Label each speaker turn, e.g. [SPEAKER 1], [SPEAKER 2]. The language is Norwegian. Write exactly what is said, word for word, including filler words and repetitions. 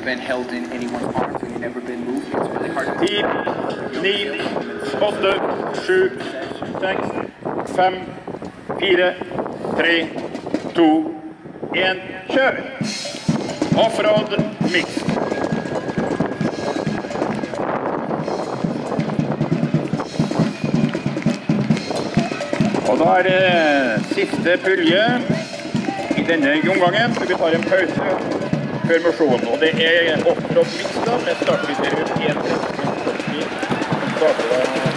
[SPEAKER 1] been held in anyone's arms and you've never been moved, it's really hard to
[SPEAKER 2] ti, ni, åtte, sju, seks, fem, fire, tre, to, en, kjør! Offroad mix. Og da er det siste pulje i denne omgangen, så vi tar en pause før mosjonen. Og det er offroad mix da, med startkriterie en tretti førti, som starter da